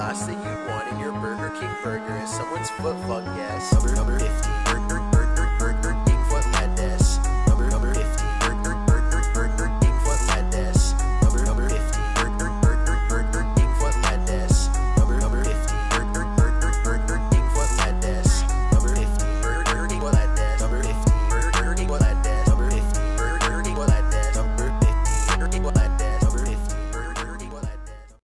sauce that you want in your Burger King burger is someone's foot fuck gas. Number 50.